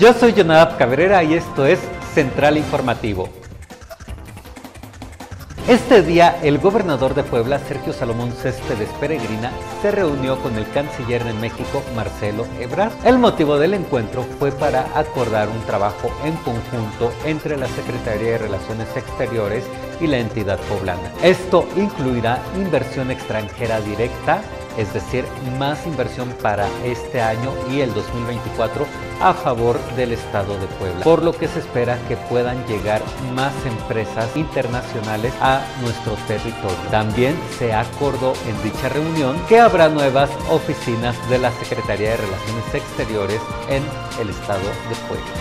Yo soy Jonadab Cabrera y esto es Central Informativo. Este día, el gobernador de Puebla, Sergio Salomón Céspedes Peregrina, se reunió con el canciller en México, Marcelo Ebrard. El motivo del encuentro fue para acordar un trabajo en conjunto entre la Secretaría de Relaciones Exteriores y la entidad poblana. Esto incluirá inversión extranjera directa, es decir, más inversión para este año y el 2024 a favor del estado de Puebla, por lo que se espera que puedan llegar más empresas internacionales a nuestro territorio. También se acordó en dicha reunión que habrá nuevas oficinas de la Secretaría de Relaciones Exteriores en el estado de Puebla.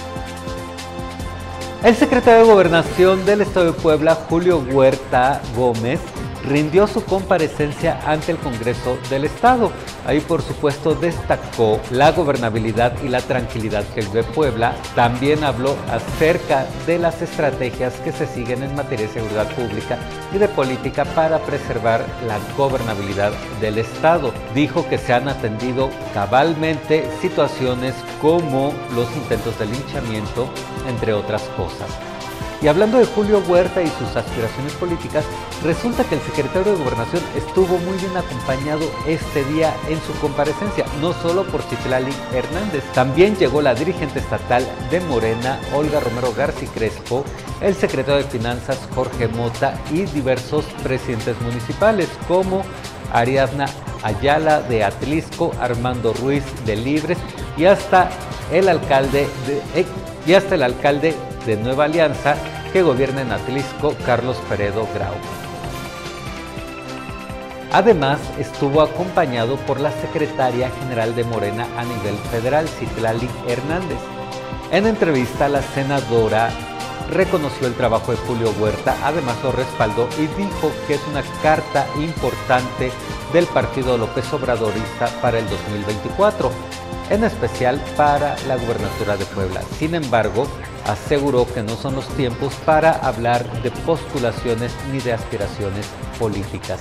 El secretario de Gobernación del estado de Puebla, Julio Huerta Gómez, rindió su comparecencia ante el Congreso del Estado. Ahí, por supuesto, destacó la gobernabilidad y la tranquilidad que vive Puebla. También habló acerca de las estrategias que se siguen en materia de seguridad pública y de política para preservar la gobernabilidad del Estado. Dijo que se han atendido cabalmente situaciones como los intentos de linchamiento, entre otras cosas. Y hablando de Julio Huerta y sus aspiraciones políticas, resulta que el secretario de Gobernación estuvo muy bien acompañado este día en su comparecencia, no solo por Citlali Hernández, también llegó la dirigente estatal de Morena, Olga Romero García Crespo, el secretario de Finanzas, Jorge Mota, y diversos presidentes municipales, como Ariadna Ayala de Atlisco, Armando Ruiz de Libres, y hasta el alcalde de Nueva Alianza, que gobierna en Atlisco, Carlos Peredo Grau. Además, estuvo acompañado por la secretaria general de Morena a nivel federal, Citlali Hernández. En entrevista, la senadora reconoció el trabajo de Julio Huerta, además lo respaldó y dijo que es una carta importante del partido López Obradorista para el 2024, en especial para la gubernatura de Puebla. Sin embargo, aseguró que no son los tiempos para hablar de postulaciones ni de aspiraciones políticas.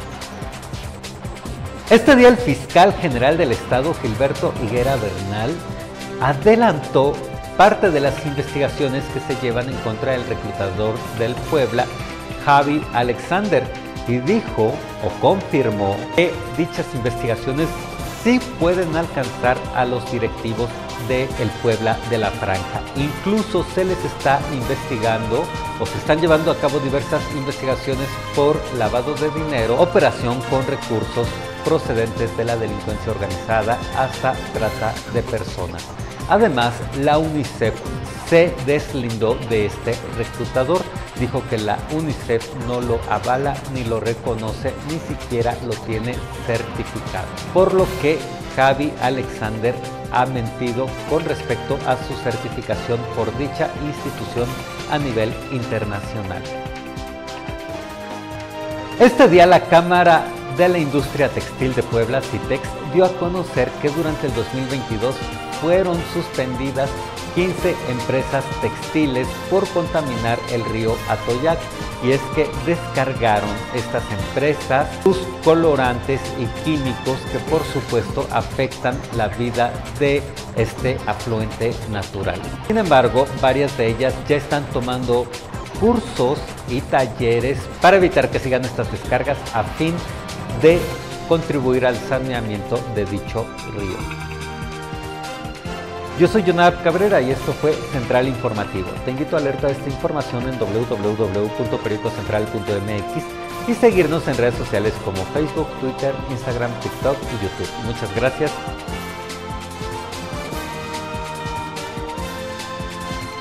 Este día el fiscal general del estado, Gilberto Higuera Bernal, adelantó parte de las investigaciones que se llevan en contra del reclutador del Puebla, Javi Alexander, y dijo o confirmó que dichas investigaciones sí pueden alcanzar a los directivos del Puebla de la Franja. Incluso se les está investigando o se están llevando a cabo diversas investigaciones por lavado de dinero, operación con recursos procedentes de la delincuencia organizada hasta trata de personas. Además, la UNICEF se deslindó de este reclutador. Dijo que la UNICEF no lo avala ni lo reconoce, ni siquiera lo tiene certificado. Por lo que Javi Alexander ha mentido con respecto a su certificación por dicha institución a nivel internacional. Este día la Cámara de la Industria Textil de Puebla, CITEX, dio a conocer que durante el 2022 fueron suspendidas 15 empresas textiles por contaminar el río Atoyac, y es que descargaron estas empresas sus colorantes y químicos que por supuesto afectan la vida de este afluente natural. Sin embargo, varias de ellas ya están tomando cursos y talleres para evitar que sigan estas descargas a fin de contribuir al saneamiento de dicho río. Yo soy Jonadab Cabrera y esto fue Central Informativo. Te invito a leer toda esta información en www.periodicocentral.mx y seguirnos en redes sociales como Facebook, Twitter, Instagram, TikTok y YouTube. Muchas gracias.